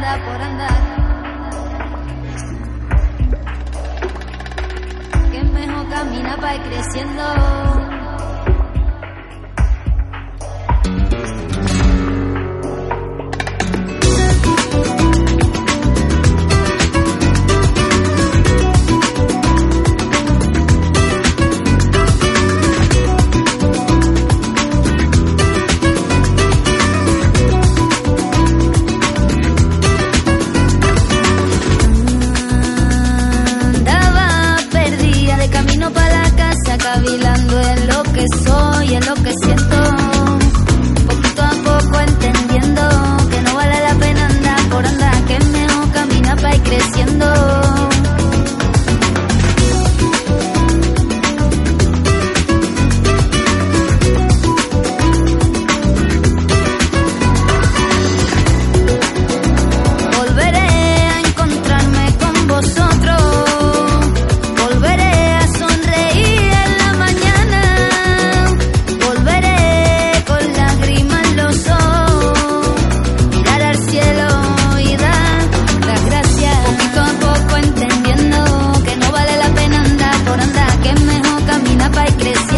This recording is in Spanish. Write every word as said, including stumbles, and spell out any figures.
andar, por andar. Que es mejor caminar para ir creciendo. Cavilando en lo que soy, en lo que siento, poquito a poco entendiendo que no vale la pena andar por andar, que es mejor caminar para ir creciendo. Volveré a encontrarme con vosotros. Creciendo.